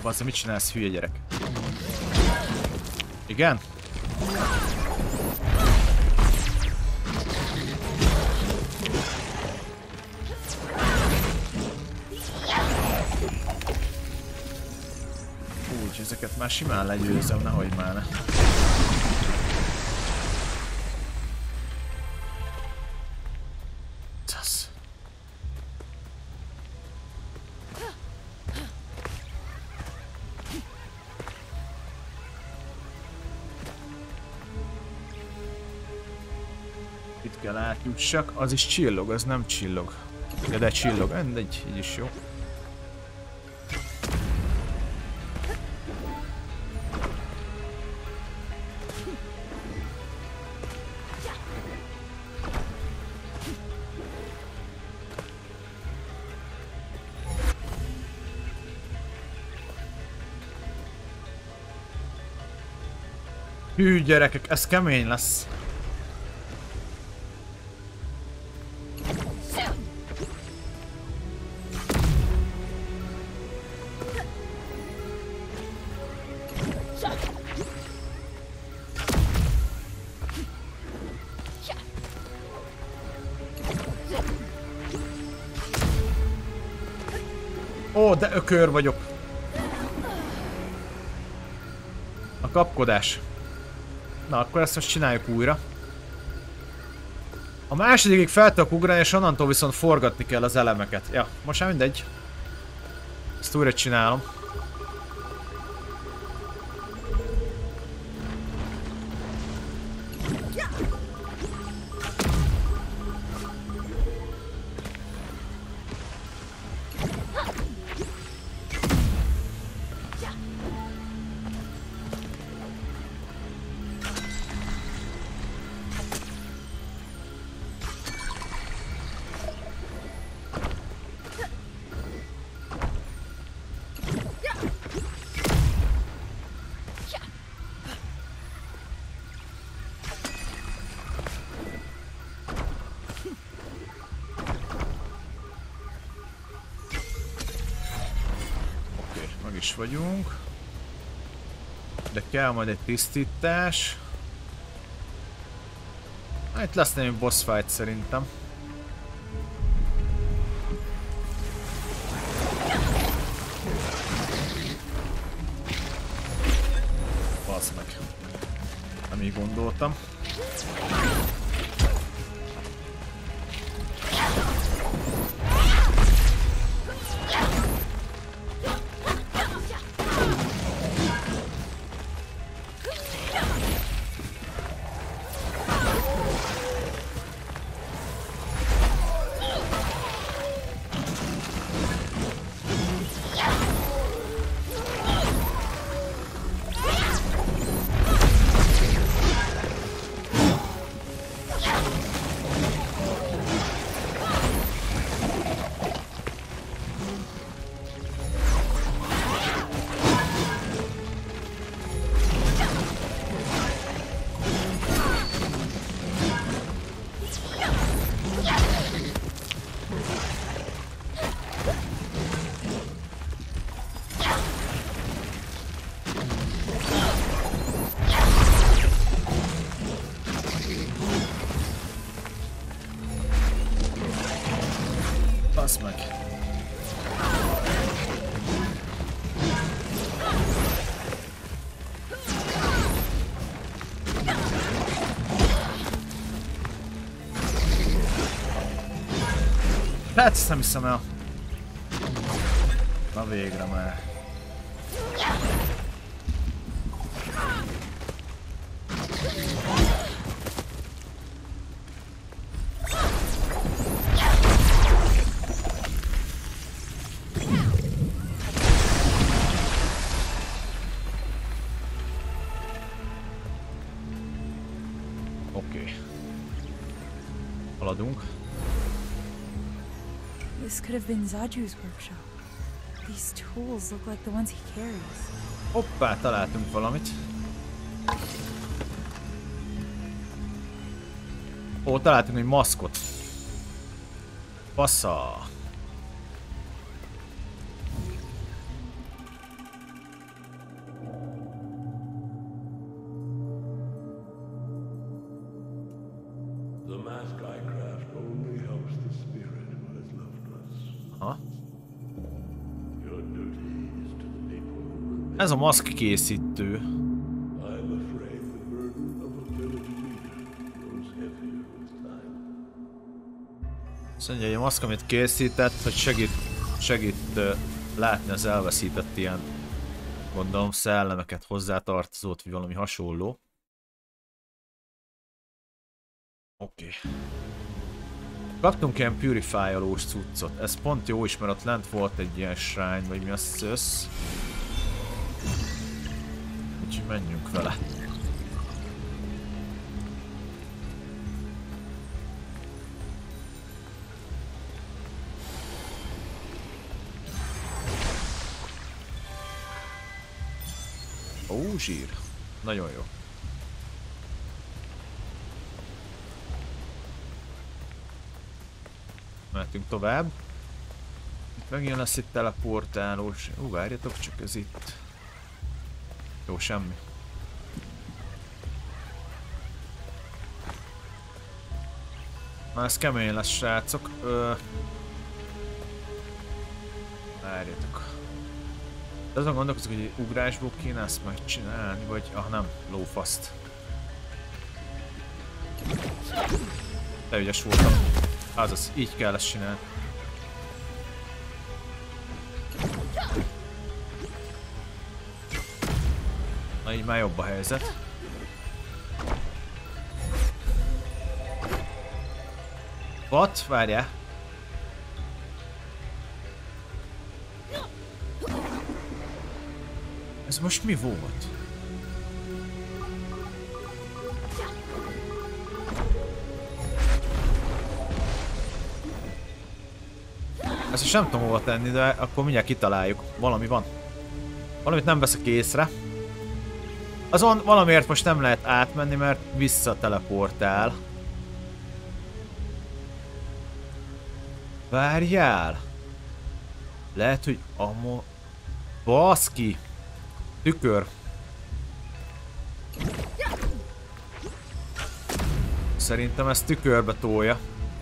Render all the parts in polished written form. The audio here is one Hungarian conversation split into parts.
Bazzá, mit csinálsz, hülye gyerek? Igen? Úgy, ezeket már simán legyőzöm, nehogy már ne. Itt kell átjussak, az is csillog, az nem csillog. De csillog, mindegy, így is jó. Hű gyerekek, ez kemény lesz. Ó, de ökör vagyok. A kapkodás. Na, akkor ezt most csináljuk újra. A másodikig fel tudok ugrani, és onnantól viszont forgatni kell az elemeket. Ja, most már mindegy. Ezt újra csinálom. Vagyunk. De kell majd egy tisztítás. Itt lesz némi boss fight szerintem. Bazd meg. Nem így gondoltam. Basz meg. Hát ezt nem hiszem el. Na végre már. This could have been Zaju's workshop. These tools look like the ones he carries. Hoppá, találtunk valamit. Ó, találtunk egy maszkot. Passza. Aha. Ez a maszk készítő. Azt mondja, hogy a maszk, amit készített, hogy segít látni az elveszített ilyen, gondolom, szellemeket, hozzátartozót, vagy valami hasonló. Oké. Kaptunk ilyen purifier-olós cuccot. Ez pont jó is, mert ott lent volt egy ilyen shrine, vagy mi a szösz. Úgyhogy menjünk vele. Ó, zsír. Nagyon jó. Mehetünk tovább. Itt megint lesz itt teleportálós. Várjatok, csak ez itt. Jó, semmi. Már ez kemény lesz, srácok. Várjatok. De azon gondolkozok, hogy ugrásból kéne ezt megcsinálni, vagy... Ah, nem, lófaszt. De ügyes voltam. Azaz, így kell ezt csinálni. Na, így már jobb a helyzet. What? Várjál. Ez most mi volt? Ezt is nem tudom hova tenni, de akkor mindjárt kitaláljuk. Valami van. Valamit nem veszek észre. Azon valamiért most nem lehet átmenni, mert visszateleportál. Várjál! Lehet, hogy baszki! Tükör! Szerintem ez tükörbe tolja.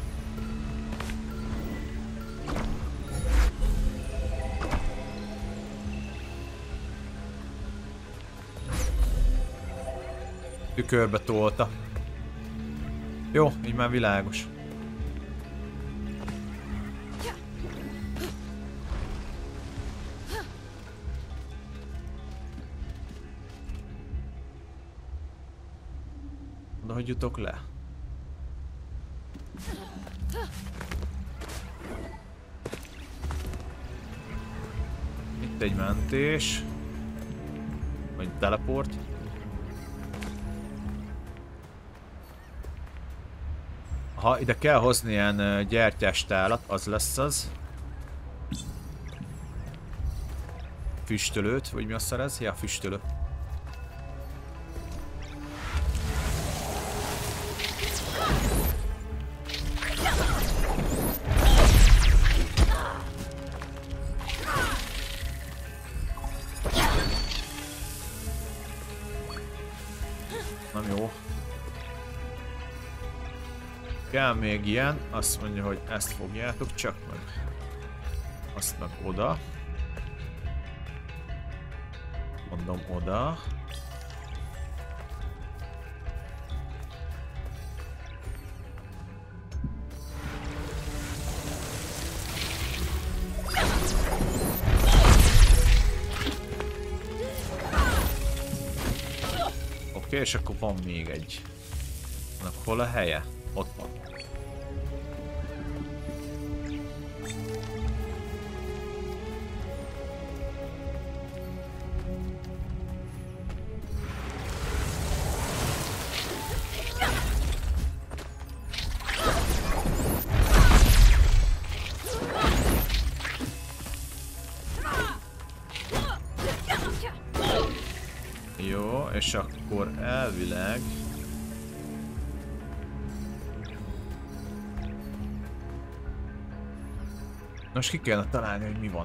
Tükörbe tolta. Jó, így már világos. De hogy jutok le? Itt egy mentés. Vagy teleport. Ha ide kell hozni ilyen gyertyástálat, az lesz az. Füstölőt, vagy mi a szar ez? Ja, füstölő. Nem jó. Kell még ilyen, azt mondja, hogy ezt fogjátok csak meg. Azt meg oda. Mondom oda. Oké, és akkor van még egy. Annak hol a helye? Ott van. Jó, és akkor elvileg... Most ki kellene találni, hogy mi van.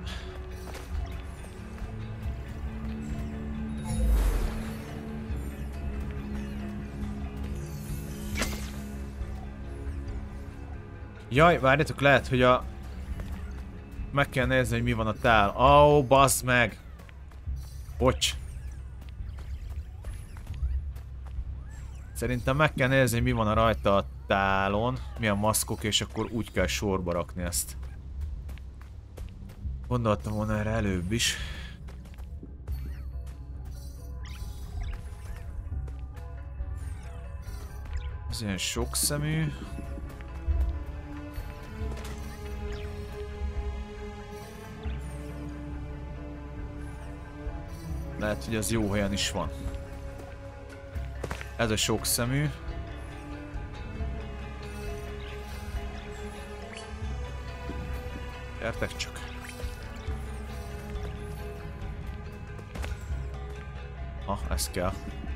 Jaj, várjatok, lehet, hogy a... meg kell nézni, hogy mi van a tál. Ó, bazd meg! Bocs. Szerintem meg kell nézni, hogy mi van a rajta a tálon, milyen maszkok, és akkor úgy kell sorba rakni ezt. Gondoltam volna erre előbb is. Ez ilyen sokszemű. Lehet, hogy az jó helyen is van. Ez a sokszemű. Gyertek csak. Ah, ez kell.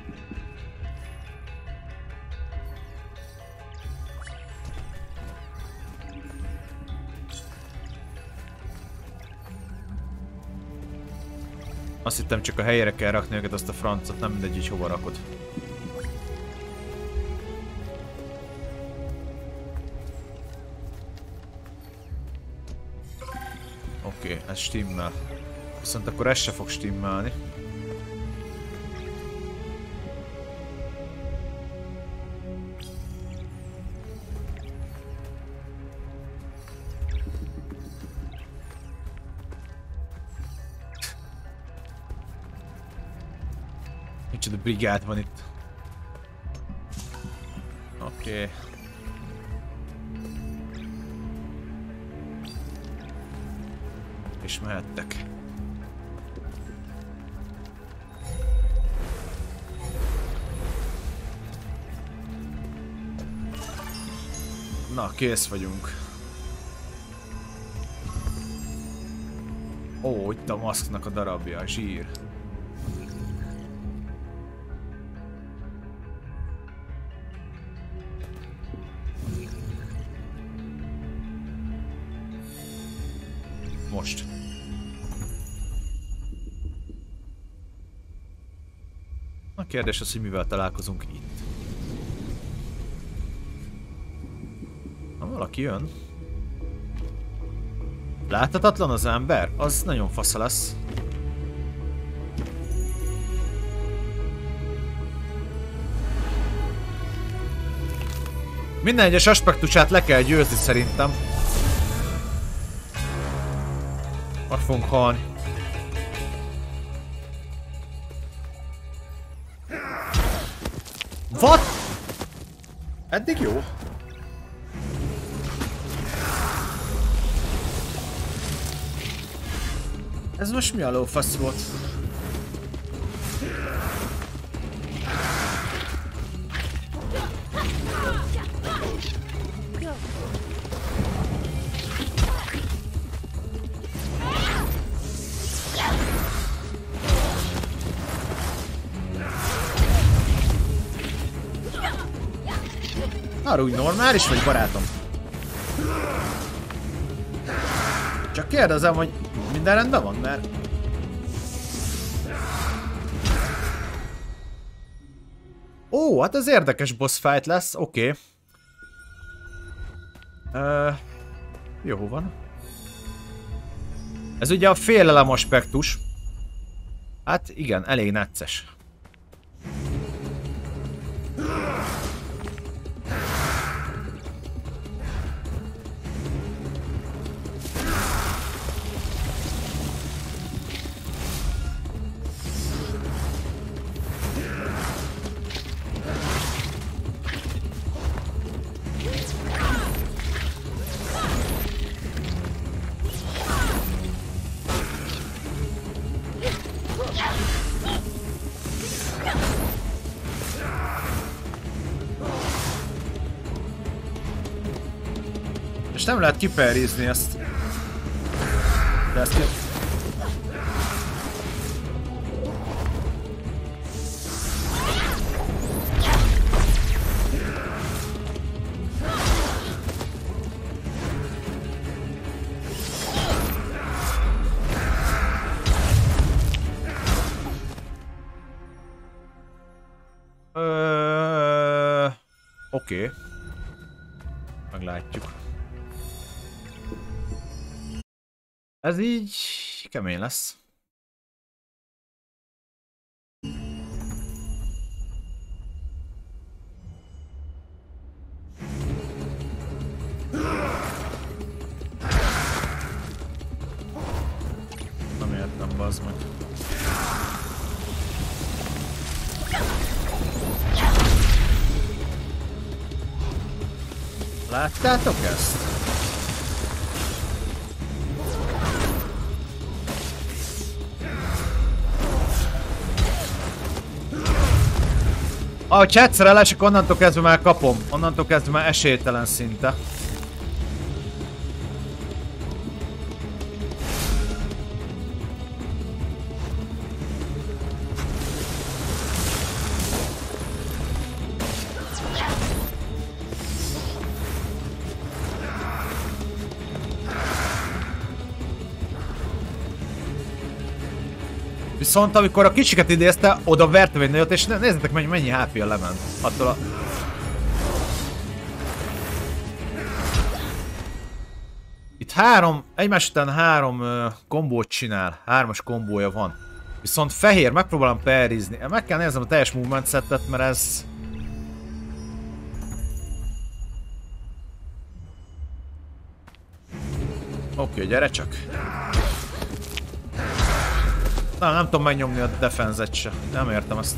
Azt hittem, csak a helyére kell rakni őket, azt a francot, nem mindegy, hogy hova rakod. Oké, ez stimmel. Viszont akkor ez se fog stimmelni. Micsoda brigád van itt. Oké. És mehettek. Na, kész vagyunk. Ó, itt a maszknak a darabja, zsír. Most. A kérdés az, hogy mivel találkozunk itt. Ha valaki jön. Láthatatlan az ember? Az nagyon fasza lesz. Minden egyes aspektusát le kell győzni szerintem. Meg fogunk halni. What? Eddig jó. Ez most mi a lófasz volt? Arra úgy normális vagy, barátom? Csak kérdezem, hogy minden rendben van, mert... Ó, hát ez érdekes boss fight lesz, oké. Jó van. Ez ugye a félelem aspektus. Hát igen, elég necces. És nem lehet kiperrizni ezt. De ezt ki... Oké. Meglátjuk. Ez így kemény lesz. Nem értem, bazd meg. Láttátok ezt? Ahogy egyszer elesik, onnantól kezdve már kapom. Onnantól kezdve már esélytelen szinte. Viszont amikor a kicsiket idézte, oda vertem egy nagyot, és nézzétek mennyi HP-a lement. Attól a... Itt egymás után három kombót csinál. 3-as kombója van. Viszont fehér, megpróbálom perizni. Meg kell néznem a teljes movement setet, mert ez... Oké, gyere csak. Nem tudom megnyomni a defense-et se. Nem értem ezt.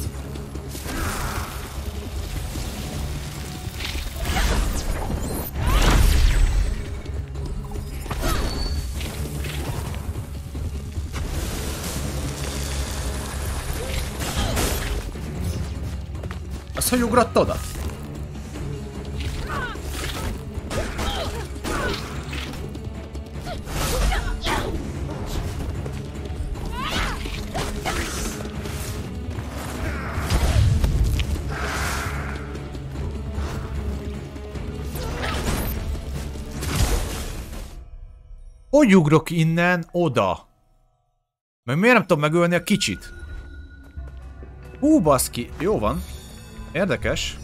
Azt hogy ugrott oda? Hogy ugrok innen oda? Meg miért nem tudom megölni a kicsit? Hú, baszki. Jó van. Érdekes.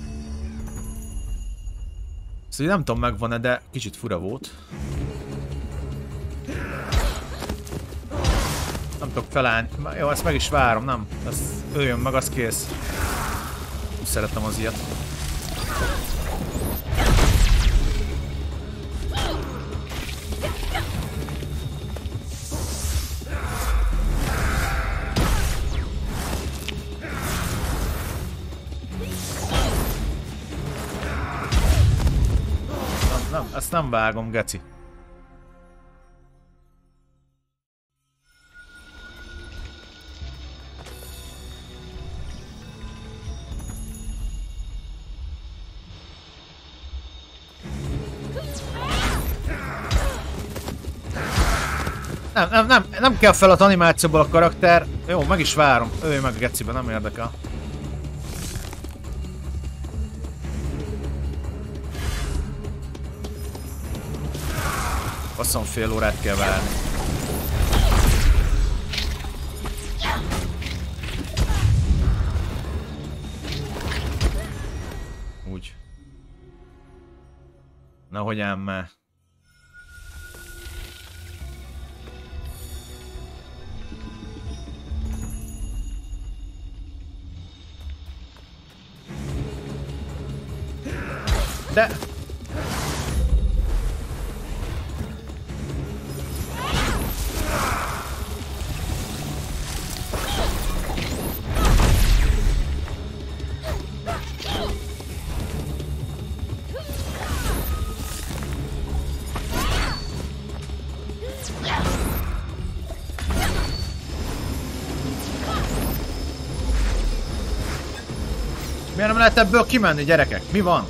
Szóval nem tudom megvan-e, de kicsit fura volt. Nem tudok felállni. Jó, ezt meg is várom, nem? Ezt öljön meg, az kész. Szeretem az ilyet. Ezt nem vágom, geci. Nem kell fel az animációból a karakter. Jó, meg is várom. Ölj meg a gecibe, nem érdekel. Basszom, fél órát kell várni. Úgy. Nahogy ám már. De... Miért nem lehet ebből kimenni, gyerekek? Mi van?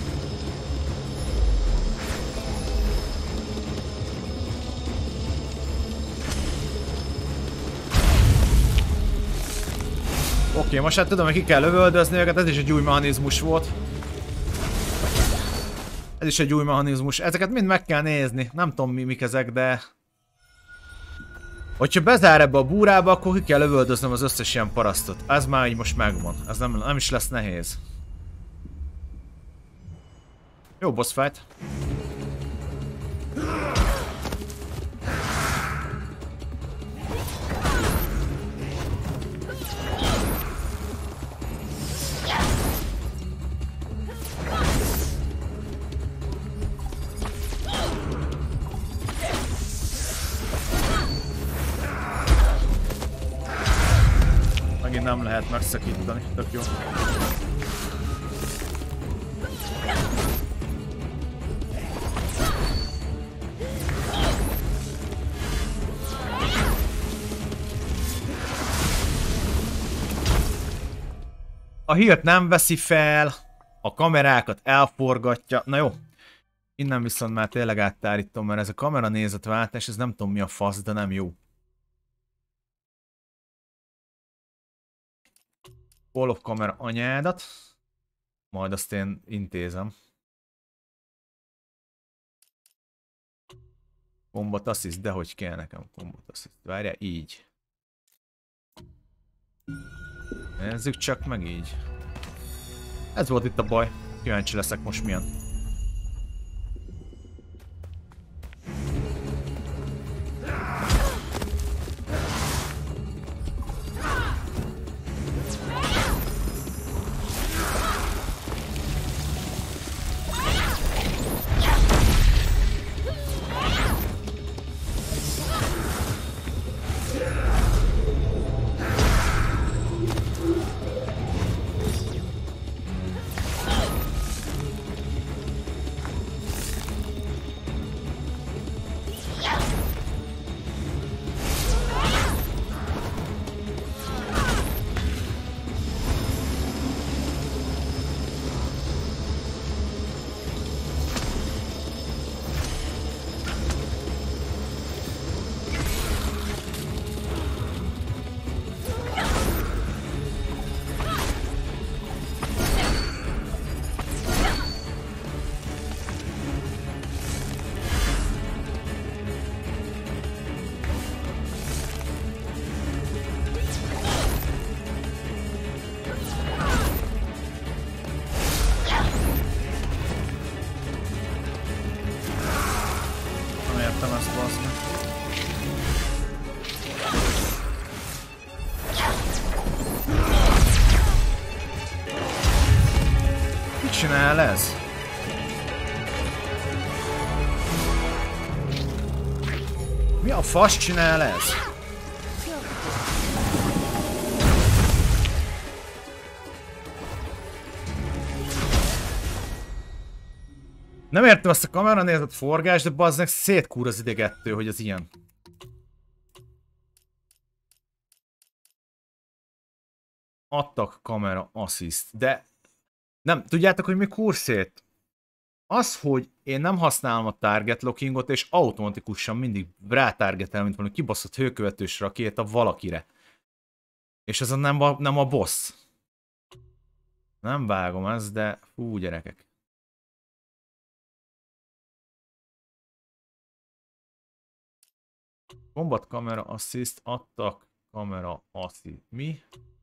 Oké, most hát tudom, hogy ki kell lövöldözni őket, ez is egy új mechanizmus volt. Ez is egy új mechanizmus. Ezeket mind meg kell nézni. Nem tudom mik ezek, de... Hogyha bezár ebbe a búrába, akkor ki kell lövöldöznöm az összes ilyen parasztot. Ez már így most megvan. Ez nem is lesz nehéz. Jó boss fight. nem lehet megszakítani. Tök jó. A hírt nem veszi fel, a kamerákat elforgatja. Na jó. Innen viszont már tényleg áttárítom, mert ez a kamera nézetváltás, ez nem tudom mi a fasz, de nem jó. All-off kamera anyádat. Majd azt én intézem. Combat assist, de hogy kell nekem combat assist? Várjál, így. Nézzük csak meg így. Ez volt itt a baj. Kíváncsi leszek most milyen. Csinál ez? Mi a fasz csinál ez? Nem értem azt a kamera nézett forgást, de bazdnek szétkúr az idegettő, hogy az ilyen. Attack kamera assist, de nem, tudjátok, hogy mi kúr szét? Az, hogy én nem használom a target lockingot, és automatikusan mindig rátargetel, mint valami kibaszott hőkövetős rakéta valakire. És ez nem a boss. Nem vágom ezt, de fú, gyerekek. Combat kamera assist, attack kamera assist. Mi?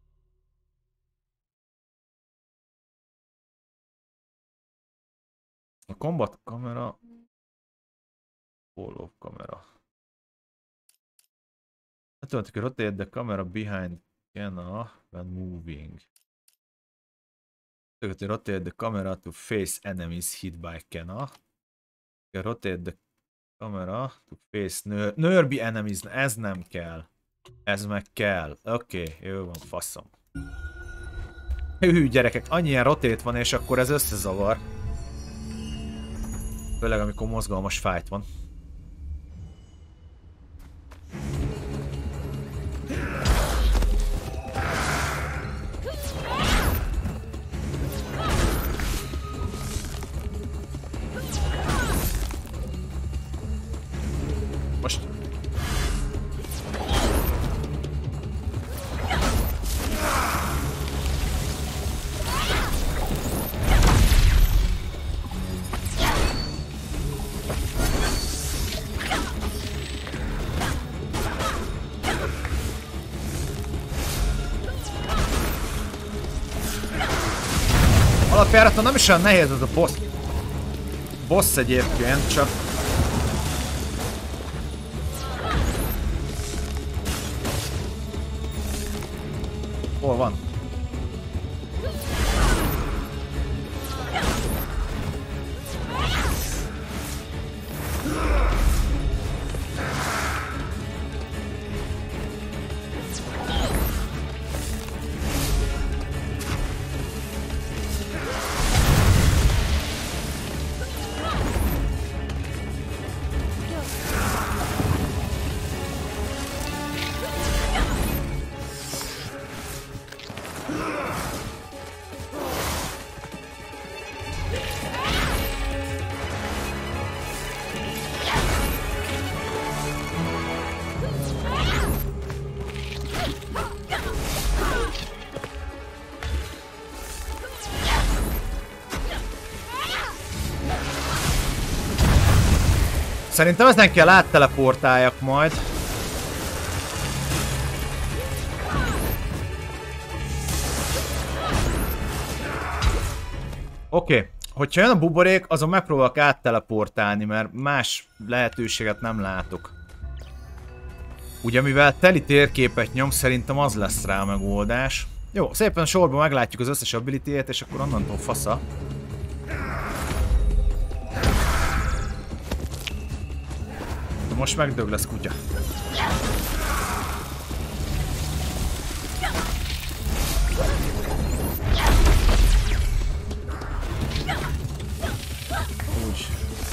A combat kamera, follow kamera. Automatically rotate the camera behind camera when moving. Automatically rotate the camera to face enemies hit by camera. Rotate the camera to face nearby enemies. Ez nem kell. Ez meg kell. Oké, jó van, faszom. Hű, gyerekek, annyi ilyen rotate van, és akkor ez összezavar. Főleg amikor mozgalmas fight van. Most... Alapjáraton nem is olyan nehéz ez a boss egyébként, csak... Hol van? Szerintem ezen kell átteleportáljak majd. Oké. Hogyha jön a buborék, azon megpróbálok átteleportálni, mert más lehetőséget nem látok. Ugye mivel teli térképet nyom, szerintem az lesz rá a megoldás. Jó, szépen sorban meglátjuk az összes ability-ét, és akkor onnantól fasza. De most megdög lesz kutya. Úgy.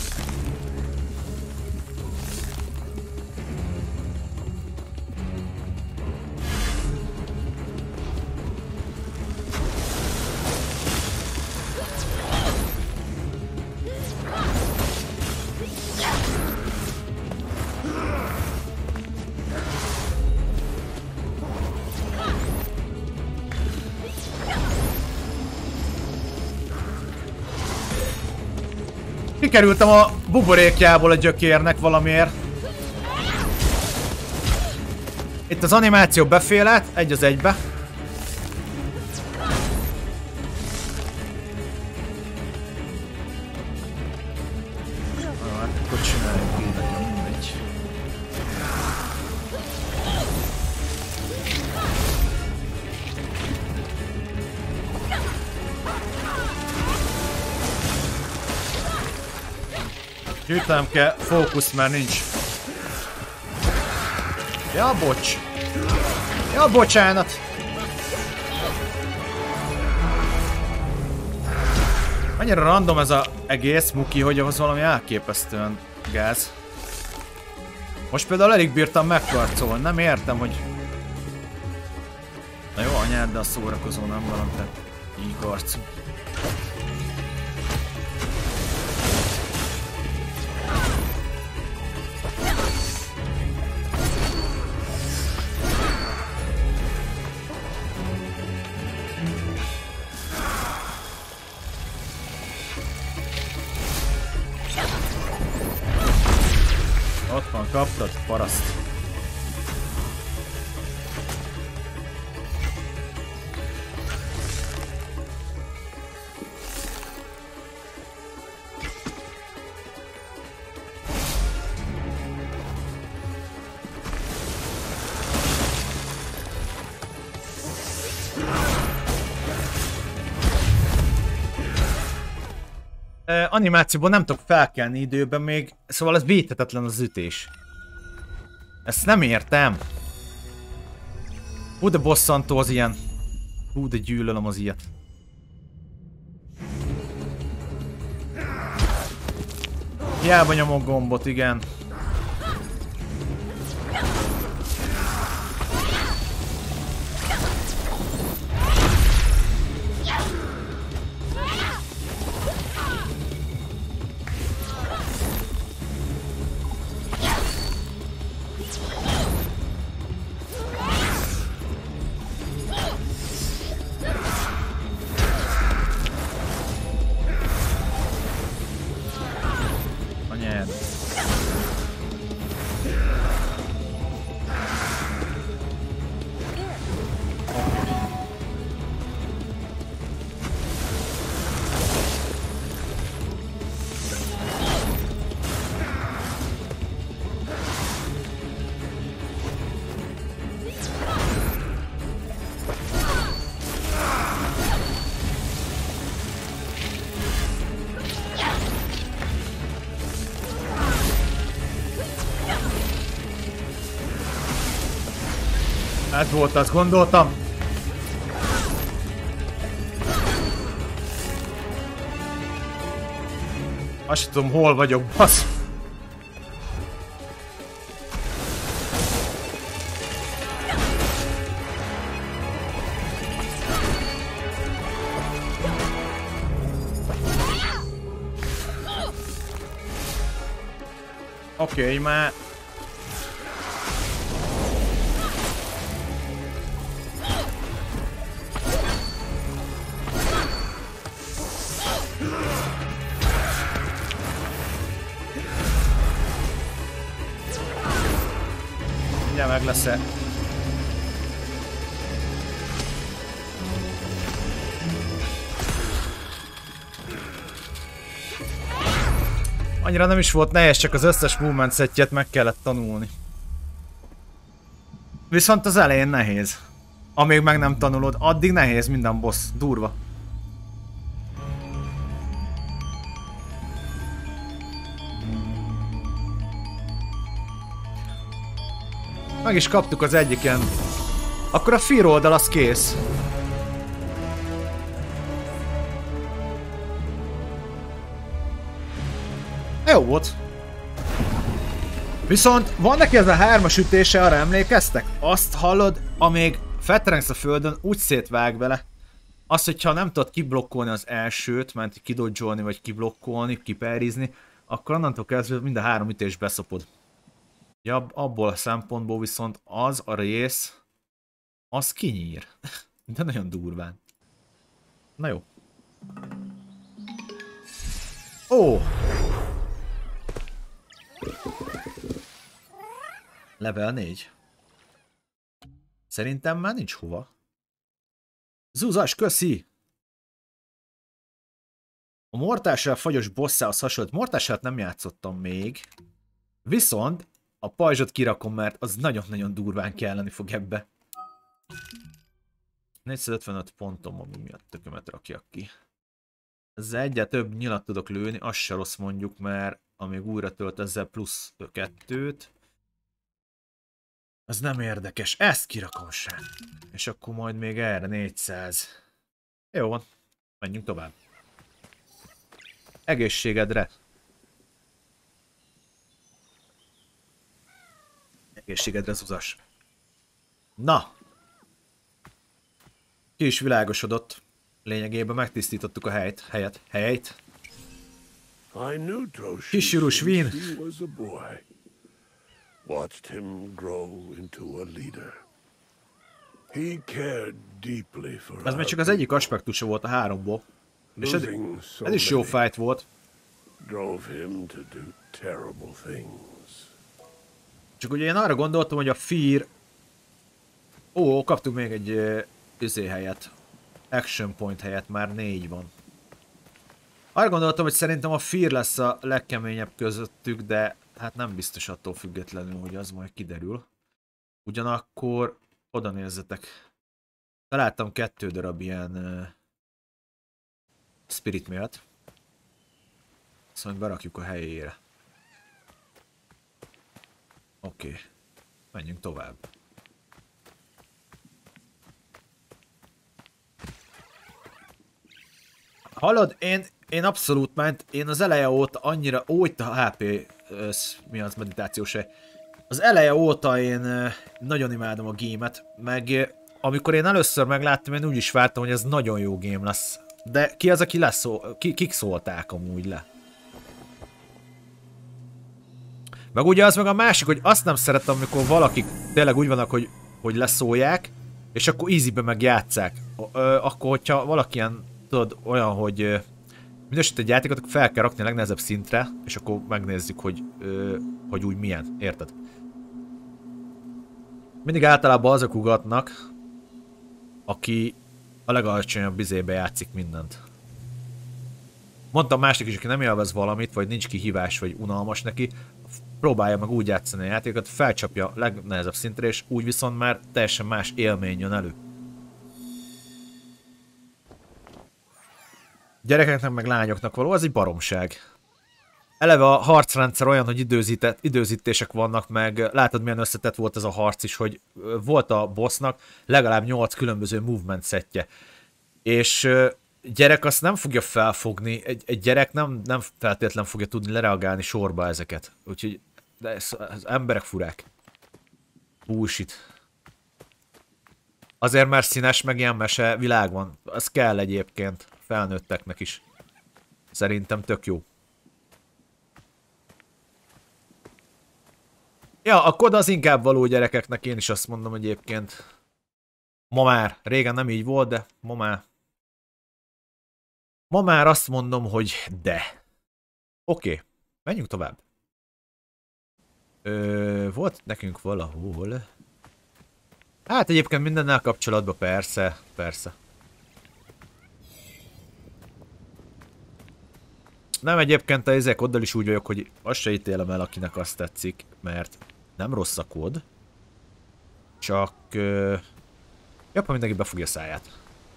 Kikerültem a buborékjából a gyökérnek valamiért. Itt az animáció befélet, egy az egybe. Hát akkor csináljuk így, nekem mindegy. Gyűjtenem kell fókusz, mert nincs. Ja, bocs. Ja, bocsánat. Annyira random ez az egész muki, hogy ahhoz valami elképesztően gáz. Most például elég bírtam megkarcolni, nem értem, hogy... Na jó, anyád, de a szórakozó nem van, tehát így karcú. Ott van, kaptad, paraszt. Animációban nem tudok felkelni időben még, szóval ez védhetetlen az ütés. Ezt nem értem. Hú, de bosszantó az ilyen. Hú, de gyűlölöm az ilyet. Hiába nyomok gombot, igen. Ez volt, azt gondoltam. Azt sem tudom, hol vagyok, basz. Oké, már... Mindjárt meg lesz-e. Annyira nem is volt nehéz, csak az összes movement setjet meg kellett tanulni. Viszont az elején nehéz. Amíg meg nem tanulod, addig nehéz minden boss. Durva. Meg is kaptuk az egyiken. Akkor a Fear oldal az kész. Jó volt. Viszont van neki ez a 3-as ütése, arra emlékeztek? Azt hallod, amíg fetrengsz a földön, úgy szétvág vele. Azt, hogyha nem tudod kiblokkolni az elsőt, mert kidodzsolni, vagy kiblokkolni, kiperizni, akkor onnantól kezdve mind a 3 ütés beszopod. Ja, abból a szempontból viszont az a rész, az kinyír. De nagyon durván. Na jó. Ó! Level 4. Szerintem már nincs hova. Zúzas, köszi! A Mortással fagyos bosszához hasonlít. Mortással nem játszottam még. Viszont a pajzsot kirakom, mert az nagyon-nagyon durván kelleni fog ebbe. 455 pontom, ami miatt tökömet rakjak ki. Ezzel egyre több nyilat tudok lőni, az se rossz mondjuk, mert amíg újra tölt ezzel plusz 2-t. Az nem érdekes, ezt kirakom sem. És akkor majd még erre 400. Jó van, menjünk tovább. Egészségedre. Egészségedre, Zuzas. Na! Ki is világosodott. Lényegében megtisztítottuk a helyet. Kisgyúrú Svin. Watched him grow into a leader. He cared deeply for Ez még csak az egyik aspektusa volt a 3-ból. És ez is jó fight volt. Drove him to do terrible things. Csak ugye én arra gondoltam, hogy a Fear... Ó, kaptunk még egy helyet. Action point helyett már 4 van. Arra gondoltam, hogy szerintem a Fear lesz a legkeményebb közöttük, de hát nem biztos attól függetlenül, hogy az majd kiderül. Ugyanakkor oda nézzetek. Találtam 2 darab ilyen Spirit Mailt. Szóval berakjuk a helyére. Oké. Menjünk tovább. Hallod, én abszolút ment, én az eleje óta annyira, ó, itt a HP, mi az meditációs hely. Az eleje óta én nagyon imádom a gémet, meg amikor én először megláttam, én úgy is vártam, hogy ez nagyon jó game lesz. De ki az, aki kik szólták amúgy le? Meg ugye az meg a másik, hogy azt nem szeretem, amikor valakik tényleg úgy vannak, hogy leszólják, és akkor easybe meg játsszák. Akkor, hogyha valaki ilyen, tudod, olyan, hogy mindesetre egy játékot, akkor fel kell rakni a legnehezebb szintre, és akkor megnézzük, hogy úgy milyen, érted? Mindig általában azok ugatnak, aki a legalacsonyabb bizébe játszik mindent. Mondtam másik is, aki nem élvez valamit, vagy nincs kihívás, vagy unalmas neki, próbálja meg úgy játszani a játékot, felcsapja a legnehezebb szintre, és úgy viszont már teljesen más élmény jön elő. Gyerekeknek meg lányoknak való, az egy baromság. Eleve a harcrendszer olyan, hogy időzítések vannak, meg látod milyen összetett volt ez a harc is, hogy volt a bossnak legalább 8 különböző movement setje. És gyerek azt nem fogja felfogni, egy gyerek nem feltétlen fogja tudni lereagálni sorba ezeket. Úgyhogy de az emberek furák. Bullshit. Azért mert színes meg ilyen mese világ van. Az kell egyébként felnőtteknek is. Szerintem tök jó. Ja, a kod az inkább való gyerekeknek, én is azt mondom egyébként. Ma már. Régen nem így volt, de ma már. Ma már azt mondom, hogy de. Oké, menjünk tovább. volt nekünk valahol. Hát egyébként mindennel kapcsolatban persze, persze. Nem, egyébként a izé kóddal is úgy vagyok, hogy azt se ítélem el, akinek azt tetszik, mert nem rossz a kód. Csak... jobb, ha mindenki befogja a száját.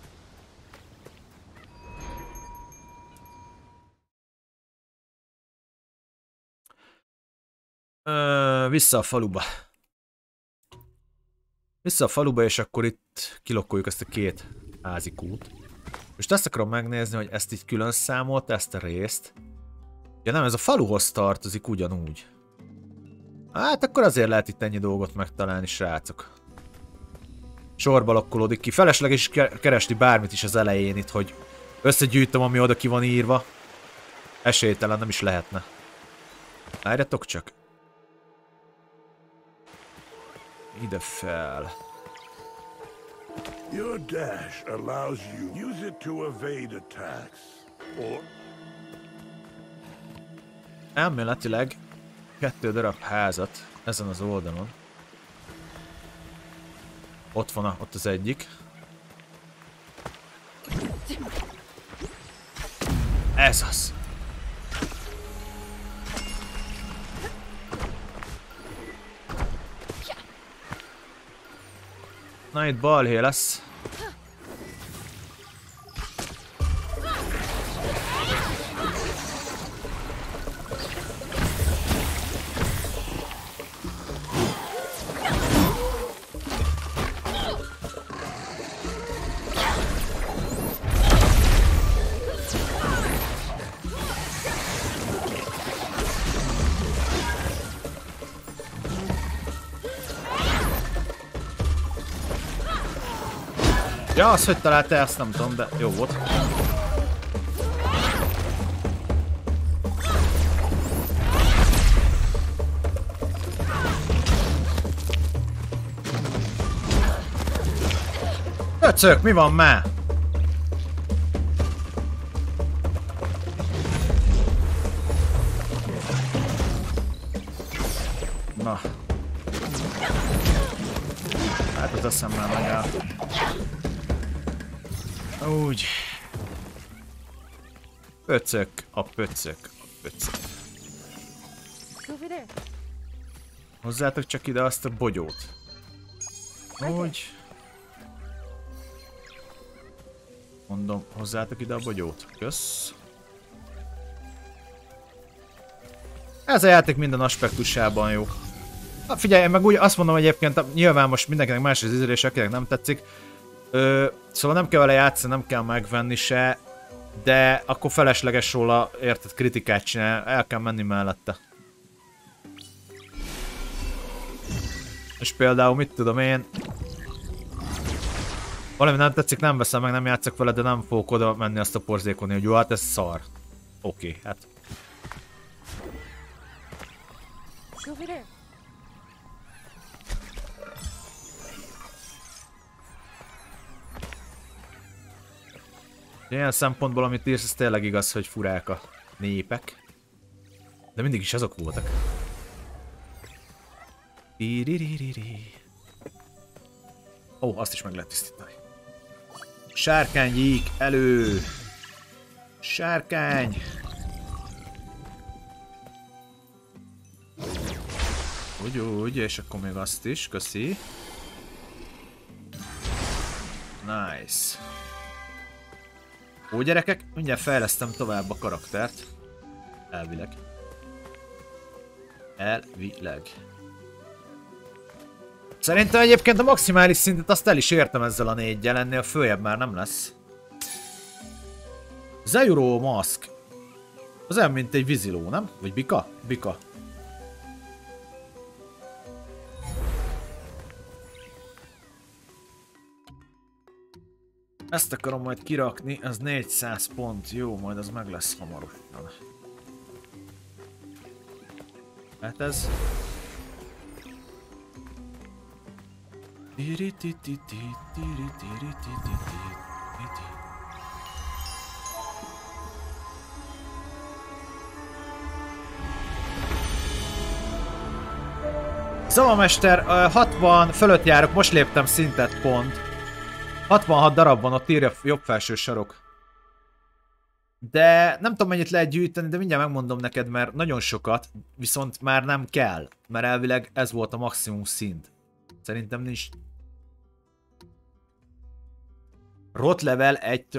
Vissza a faluba. Vissza a faluba, és akkor itt kilokkoljuk ezt a két házikút. Most ezt akarom megnézni, hogy ezt így külön számolt, ezt a részt. Ja nem, ez a faluhoz tartozik ugyanúgy. Hát akkor azért lehet itt ennyi dolgot megtalálni, srácok. Sorba lokkolódik ki. Felesleges is keresni bármit is az elején itt, hogy összegyűjtöm, ami oda ki van írva. Esélytelen, nem is lehetne. Várjatok csak. Ide fel. Your dash allows you use it to evade attacks, or Elméletileg 2 darab házat ezen az oldalon. Ott van ott az egyik. Ez az. Na itt balhé lesz. Ja, az, hogy találta ezt, nem tudom, de jó volt. Öcök, mi van már? Na. Hát az eszemmel megáll. Úgy. Pöcök, a pöcök, a pöcök. Hozzátok csak ide azt a bogyót. Úgy. Mondom, hozzátok ide a bogyót. Kösz. Ez a játék minden aspektusában jó. Na figyelj, meg úgy azt mondom egyébként, nyilván most mindenkinek más az ízlés, akinek nem tetszik. Szóval nem kell vele játszani, nem kell megvenni se, de akkor felesleges róla, érted, kritikát csinál, el kell menni mellette. És például, mit tudom én, valami nem tetszik, nem veszem meg, nem játszok vele, de nem fogok oda menni azt a porzékolni, hogy jó, hát ez szar. Oké, hát. Ilyen szempontból, amit írsz, ez tényleg igaz, hogy furák a népek. De mindig is azok voltak. Ó, azt is meg lehet tisztítani. Sárkánygyík, elő! Sárkány! Úgy, és akkor még azt is, köszi. Nice. Ó, gyerekek, mindjárt fejlesztem tovább a karaktert. Elvileg. Elvileg. Szerintem egyébként a maximális szintet azt el is értem ezzel a 4-jel, ennél följebb már nem lesz. Zero Mask. Az olyan, mint egy víziló, nem? Vagy bika? Bika. Ezt akarom majd kirakni, az 400 pont, jó, majd az meg lesz hamarosan. Hát ez... Szavamester, 60 fölött járok, most léptem szintet pont. 66 darab van, ott írja jobb felső sarok. De nem tudom mennyit lehet gyűjteni, de mindjárt megmondom neked, mert nagyon sokat, viszont már nem kell. Mert elvileg ez volt a maximum szint. Szerintem nincs... Rot level 1-től...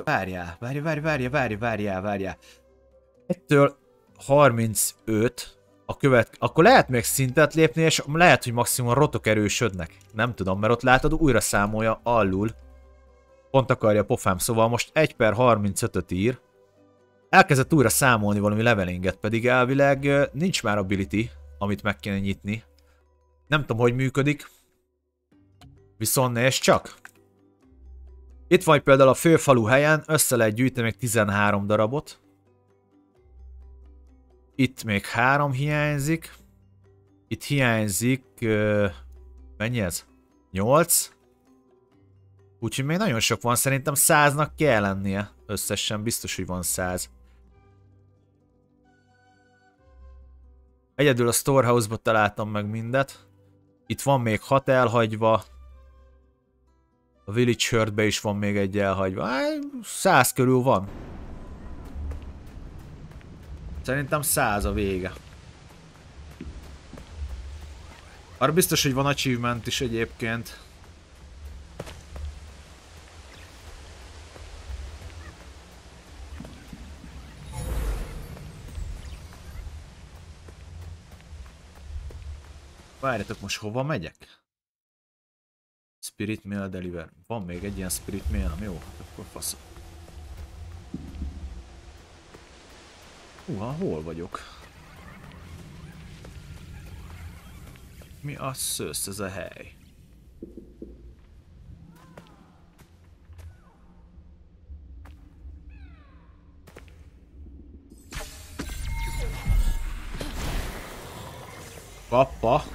Várjál. 1-től 35... Akkor lehet még szintet lépni, és lehet, hogy maximum rotok erősödnek. Nem tudom, mert ott látod, újra számolja alul. Pont akarja a pofám, szóval most 1/35-öt ír. Elkezdett újra számolni valami levelinget, pedig elvileg nincs már ability, amit meg kéne nyitni. Nem tudom, hogy működik. Viszont nézd csak. Itt van például a főfalu helyen, össze lehet gyűjteni még 13 darabot. Itt még 3 hiányzik. Itt hiányzik... mennyi ez? 8. Úgyhogy még nagyon sok van, szerintem 100-nak kell lennie. Összesen biztos, hogy van 100. Egyedül a storehouse-ba találtam meg mindet. Itt van még 6 elhagyva. A Village Herd-be is van még egy elhagyva. 100 körül van. Szerintem 100 a vége. Arra biztos, hogy van achievement is egyébként. Várjatok, most hova megyek? Spirit Mail Deliver. Van még egy ilyen Spirit Mail, jó? Akkor faszom. Hol vagyok? Mi a szősz ez a hely? Kappa!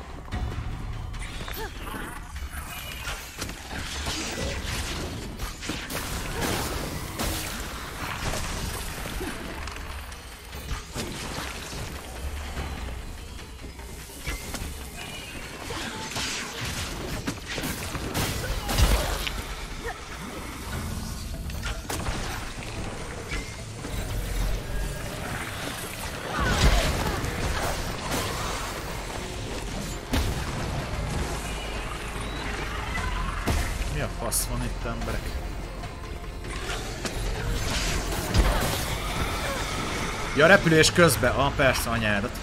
Fasz van itt, emberek. Ja, repülés közben. Persze, anyádat.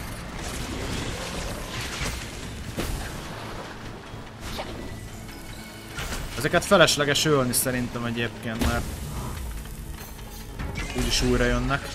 Ezeket felesleges ölni szerintem egyébként, mert úgyis újra jönnek.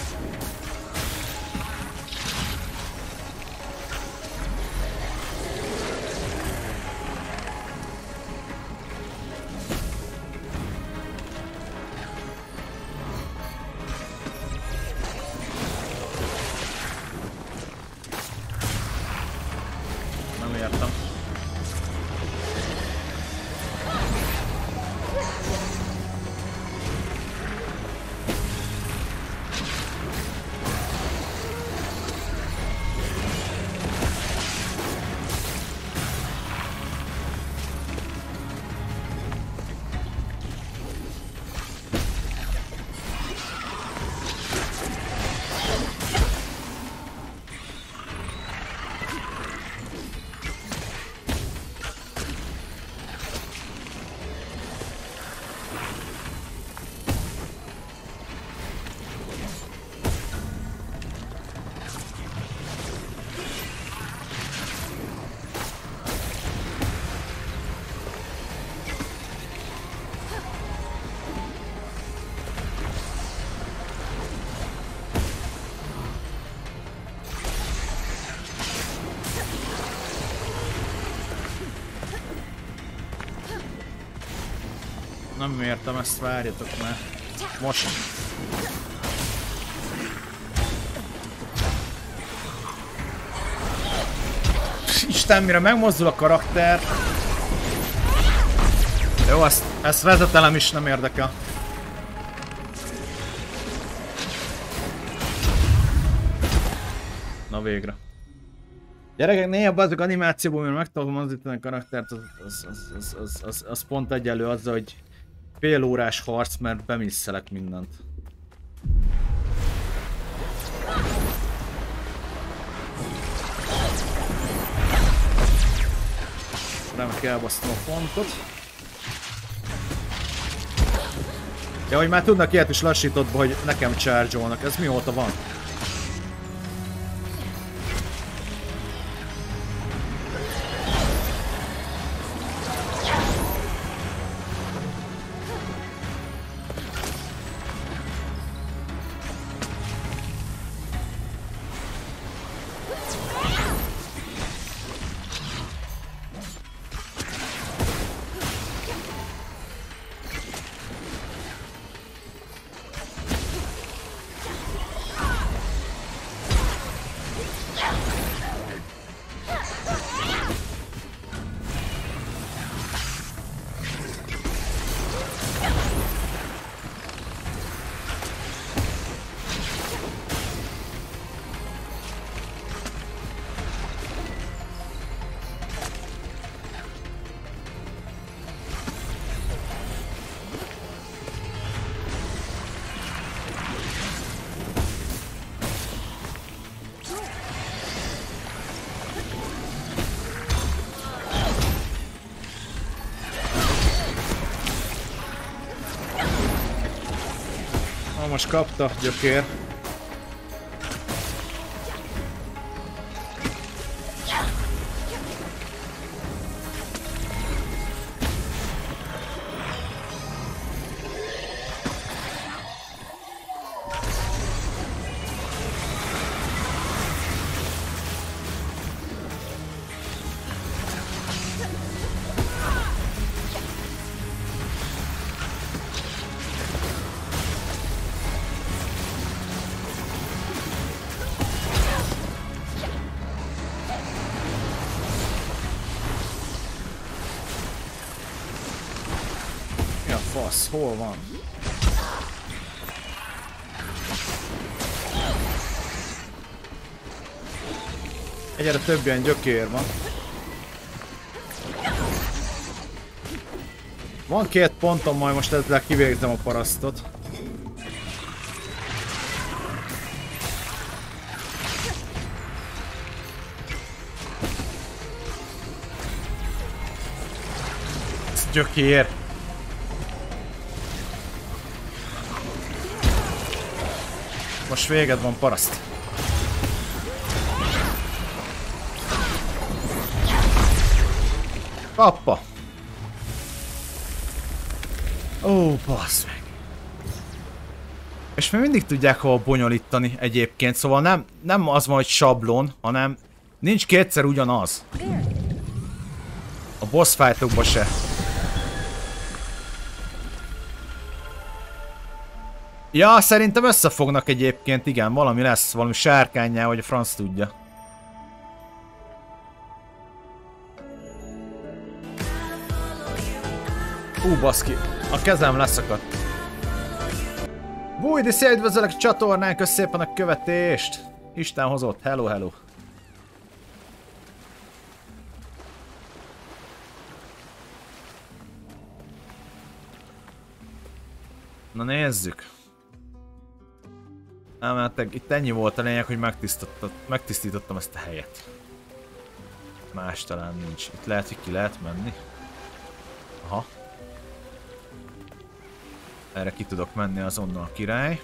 Nem értem ezt, várjatok már. Most. Isten, mire megmozdul a karakter. Jó, ezt vezetelem is, nem érdekel. Na végre. Gyerekek, néha azok animációból, mert megtanulom mozdítani a karaktert, az pont egyenlő azzal, hogy fél órás harc, mert bemisszelek mindent. Remek, elbasztom a pontot. Ja, hogy már tudnak ilyet is lassítottba, hogy nekem charge-olnak. Ez mióta van? Most kapta, gyökér. Fasz, hol van? Egyre több ilyen gyökér van. Van 2 pontom, majd most ezzel kivégzem a parasztot. Ez gyökér. Most véged van, paraszt. Kappa! Ó, bassz meg. És még mindig tudják hova bonyolítani egyébként, szóval nem az van, hogy sablon, hanem nincs kétszer ugyanaz. A boss fightokban se. Ja, szerintem összefognak egyébként, igen, valami lesz, valami sárkánnyá, vagy a franc tudja. Baszki, a kezem leszakadt. Bújdi, szia, üdvözöllek a csatornán, kösz szépen a követést! Isten hozott, hello, hello. Na nézzük. Mert itt ennyi volt a lényeg, hogy megtisztítottam ezt a helyet. Más talán nincs. Itt lehet, hogy ki lehet menni. Aha. Erre ki tudok menni azonnal, király.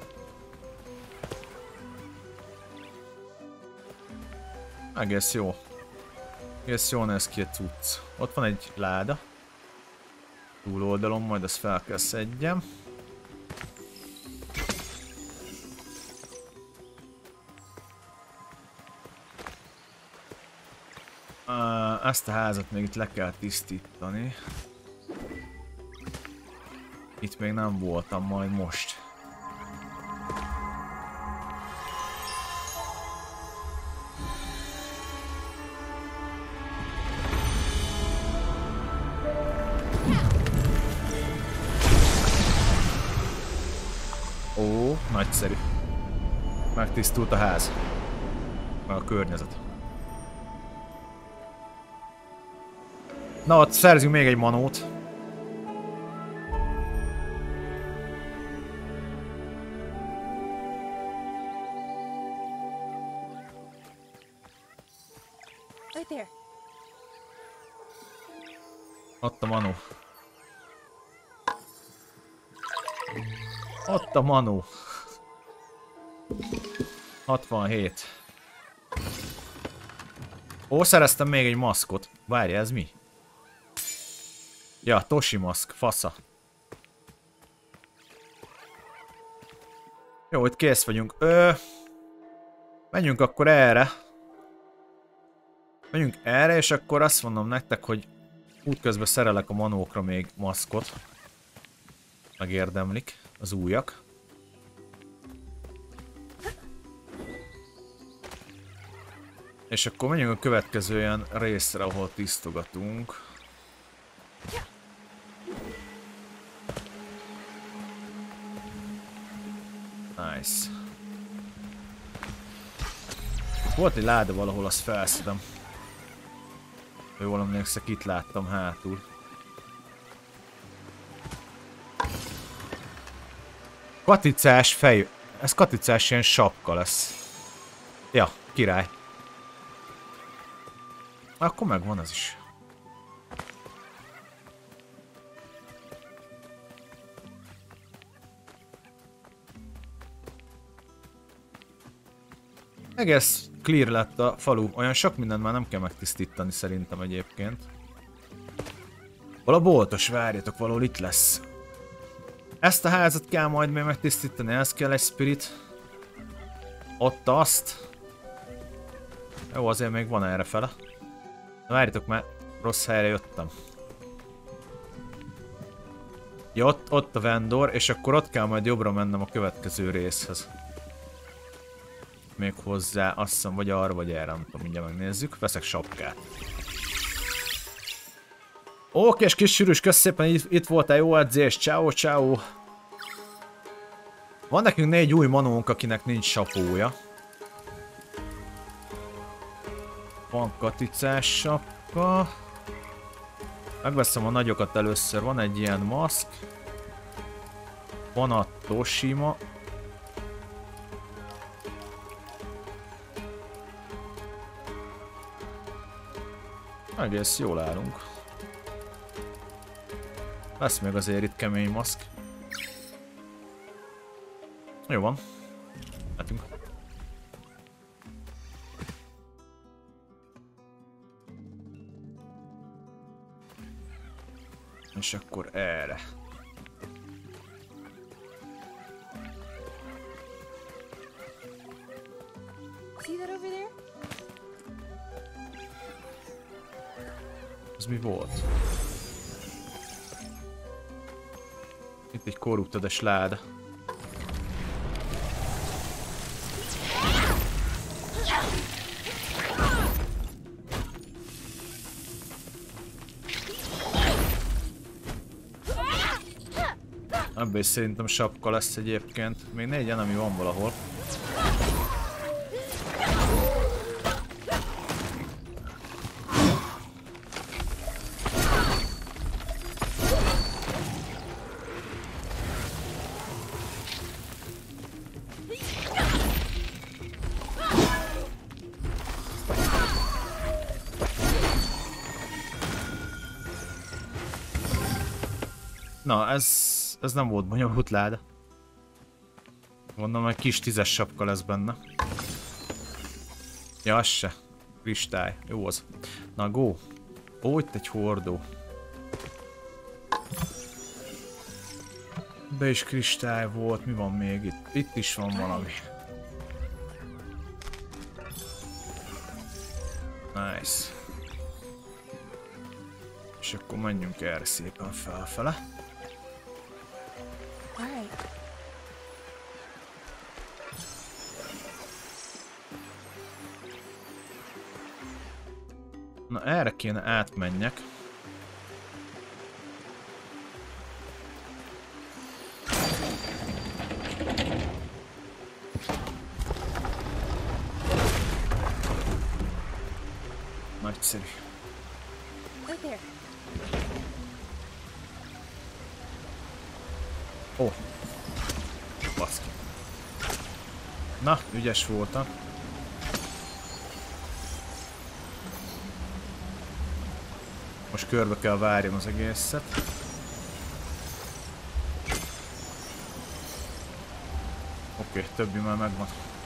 Egész jó. Egész jól néz ki a cucc. Ott van egy láda. Túloldalon, majd ezt fel kell szedjem. Ezt a házat még itt le kell tisztítani. Itt még nem voltam, majd most. Ó, nagyszerű. Megtisztult a ház. Meg a környezet. Na, ott szerzünk még egy manót. Right there. Ott a manó. Ott a manó. 67. Ó, szereztem még egy maszkot. Várj, ez mi? Ja, Toshi maszk, fasza. Jó, itt kész vagyunk. Menjünk akkor erre. Menjünk erre, és akkor azt mondom nektek, hogy útközben szerelek a manókra még maszkot. Megérdemlik az újak. És akkor menjünk a következő olyan részre, ahol tisztogatunk. Nice. Volt egy láda valahol, azt felszedem. Jól emlékszek, itt láttam hátul. Katicás fej... Ez katicás ilyen sapka lesz. Ja, király. Akkor megvan az is. Egész clear lett a falu. Olyan sok mindent már nem kell megtisztítani szerintem egyébként. Hol a boltos? Várjatok, valahol itt lesz. Ezt a házat kell majd még megtisztítani, ez kell egy spirit. Ott azt. Jó, azért még van erre fele. Na várjatok, mert rossz helyre jöttem. Ja, ott a vendor, és akkor ott kell majd jobbra mennem a következő részhez. Még hozzá, azt hiszem, vagy arra, vagy erre, nem tudom, mindjárt megnézzük. Veszek sapkát. Oké, és kis sűrűs, kösz szépen, itt voltál, jó edzés, ciao, ciao. Van nekünk 4 új manónk, akinek nincs sapója. Van katicás sapka. Megveszem a nagyokat először, van egy ilyen maszk. Van a Toshima. Egész jól állunk. Lesz még azért itt kemény maszk. Jó van. Mehetünk. És akkor erre. See that over there? Ez mi volt? Itt egy korruptedes láda. Ebből is szerintem sapka lesz egyébként. Még 4 enemy van valahol. Na, ez nem volt bonyolult láda. Gondolom, egy kis 10-es sapka lesz benne. Ja, az se. Kristály. Jó az. Na, go. Ó, itt egy hordó. Be is kristály volt. Mi van még itt? Itt is van valami. Nice. És akkor menjünk erre szépen felfele. Alright. Na, erre kéne átmenjek. Nagyszerű. Right there. Ó. Baszki. Na, ügyes voltam. Most körbe kell várjam az egészet. Oké, többi már megvan.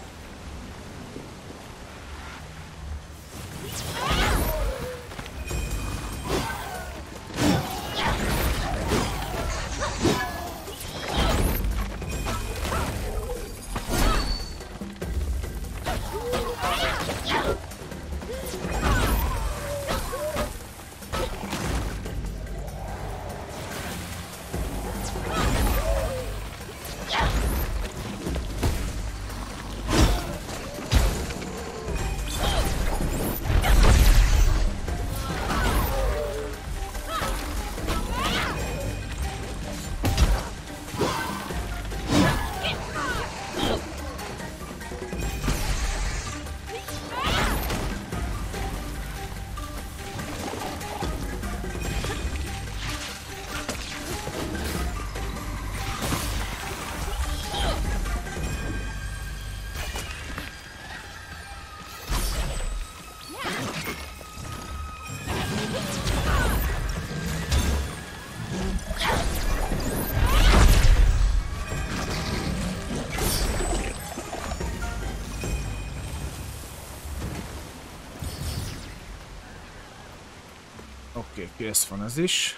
Oké, kész van ez is.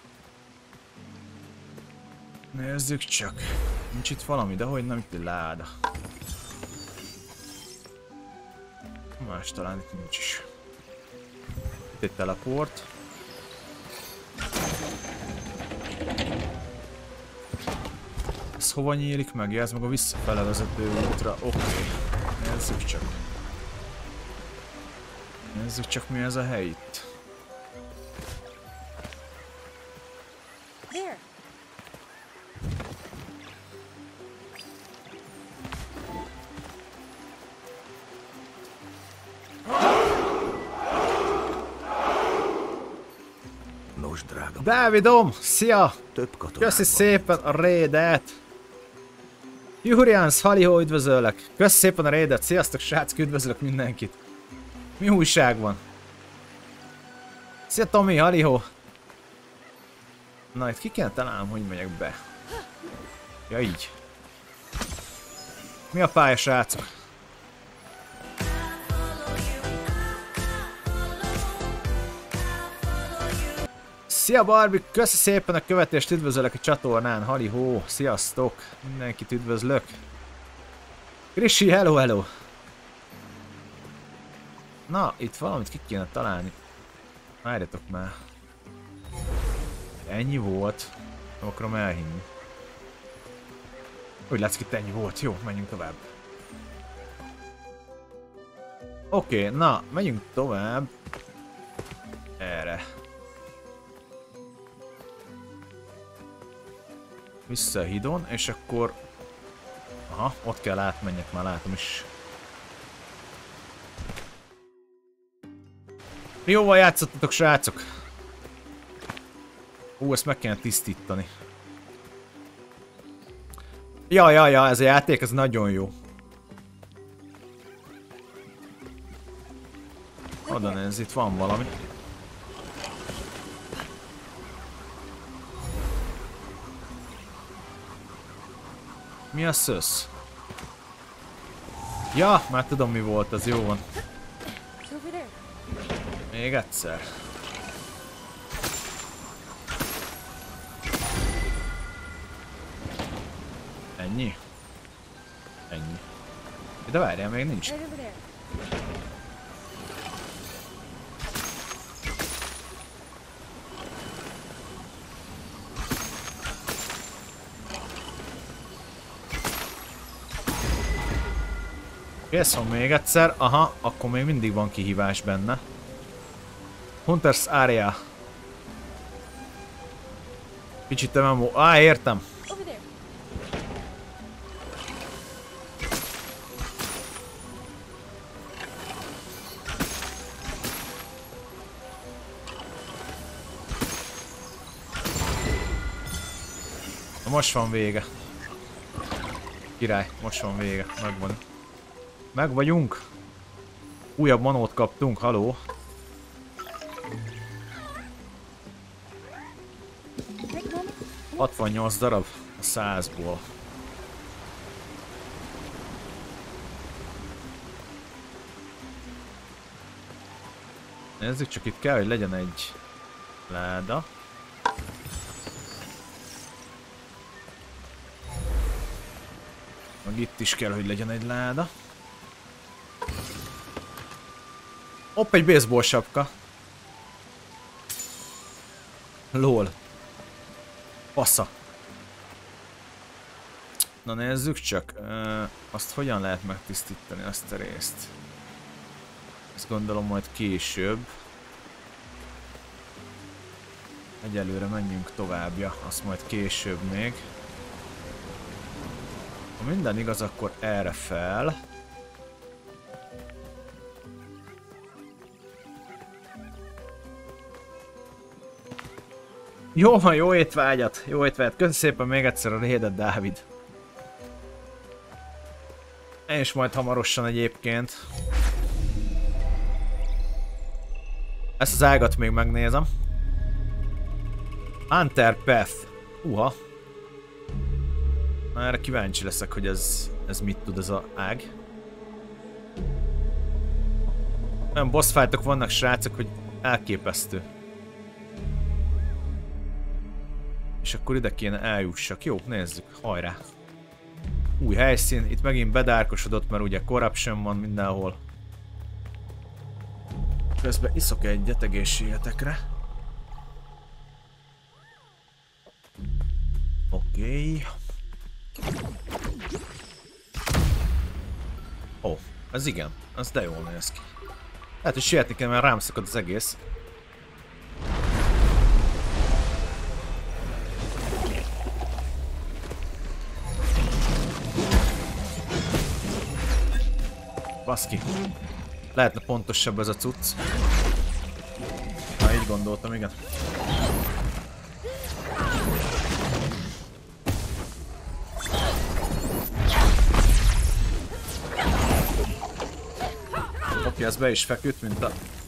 Nézzük csak. Nincs itt valami, de hogy nem itt egy láda. Más talán itt nincs is. Itt egy teleport. Ez hova nyílik meg? Ez meg a visszafele vezető útra. Oké. Nézzük csak. Nézzük csak mi ez a hely itt. There. Nos, drága, Dávidom! Szia! több katonában. Köszi szépen a raidet! Jurians, halihó, üdvözöllek! Köszi szépen a raidet! Sziasztok srácok, üdvözlök mindenkit! Mi újság van? Szia Tomi, halihó! Na, itt ki kell találnom, hogy megyek be. Ja, így. Mi a pálya, srácok? Szia Barbie, köszi szépen a követést, üdvözöllek a csatornán, halihó, sziasztok, mindenkit üdvözlök. Krissi, hello, hello. Na, itt valamit ki kéne találni. Várjatok már. Ennyi volt. Nem akarom elhinni. Úgy látszik, itt ennyi volt. Jó, menjünk tovább. Oké, na, menjünk tovább. Erre. Vissza a hídon, és akkor... Aha, ott kell átmenjek, már látom is. Jóval játszottatok, srácok! Ezt meg kéne tisztítani. Ja, ez a játék, ez nagyon jó. Oda nézz, itt van valami. Mi a szösz? Ja, már tudom mi volt, az jó van. Még egyszer. Ennyi? Ennyi. De várjál, még nincs. Kész van még egyszer. Aha, akkor még mindig van kihívás benne. Hunters Area. Kicsit MMO. Értem. Most van vége. Király, most van vége. Megvan. Meg vagyunk. Újabb manót kaptunk, haló. Right, Mommy? 68 darab a 100-ból. Nézzük, csak itt kell, hogy legyen egy láda. Meg itt is kell, hogy legyen egy láda. Hopp, egy baseball sapka. Lol. Passza. Na nézzük csak. Azt hogyan lehet megtisztítani azt a részt? Ezt gondolom majd később. Egyelőre menjünk továbbja, azt majd később még. Ha minden igaz, akkor erre fel. Jó van, jó étvágyat! Jó étvágyat! Köszönöm szépen még egyszer a raidet, Dávid. És majd hamarosan egyébként. Ezt az ágat még megnézem. Hunter Path. Uha. Na erre kíváncsi leszek, hogy ez mit tud ez az ág. Olyan boss fightok vannak, srácok, hogy elképesztő. És akkor ide kéne eljussak. Jó, nézzük. Hajrá. Új helyszín. Itt megint bedárkosodott, mert ugye corruption van mindenhol. Közben iszok egyet egészségetekre. Oké. Ó, ez igen. Ez de jól néz ki. Lehet, hogy sietni kell, mert rám szakad az egész. Baszki. Lehetne pontosabb ez a cucc. Na, így gondoltam, igen. Oké, ez be is feküdt, mint a